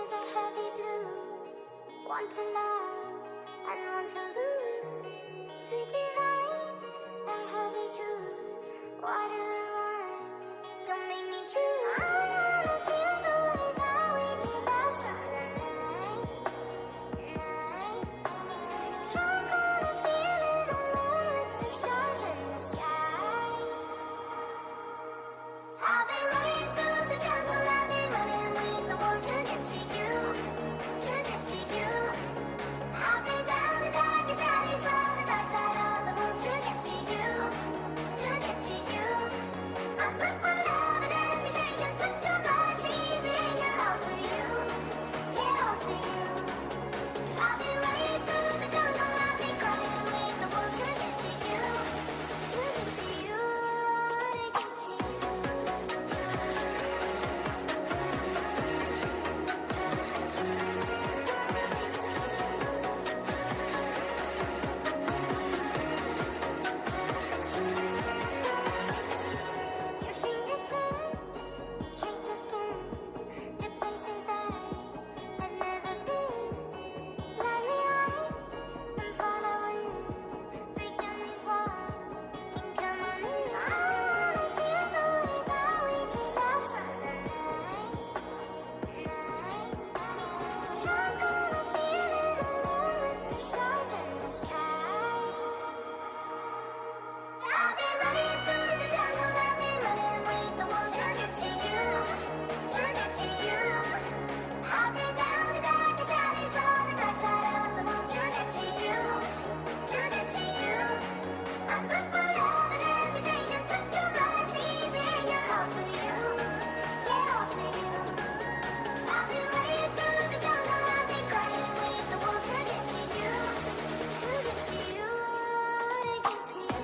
is a heavy blue. Want to love and want to lose. Sweet divine, a heavy truth. Water or wine, don't make me choose. I wanna feel the way that we did that summer night. Drunk on a feeling alone with the stars in the sky. I've been running through the jungle, I've been running with the wolves to get to you, to get to you. I've been down the darkest alleys on the dark side of the moon to get to you, to get to you. I look for love and every stranger took too much easy and you're all for you, yeah, all for you. I've been running through the jungle, I've been crying with the wolves to get to you, to get to you, to get to you. Your fingertips trace my skin to places I have never been. Blindly I'm following. Break down these walls and come on in. I wanna feel the way that we did that summer night. Drunk on a feeling alone with the stars in the sky. I've been running through the jungle, I've been running with the wolves to get to you, to get to you. I've been down the darkest alleys on the dark side of the moon to get to you, to get to you. I look for love and every stranger took too much easy and you're all for you, yeah, all for you. I've been running through the jungle, I've been crying with the wolves to get to you, to get to you, to get to you.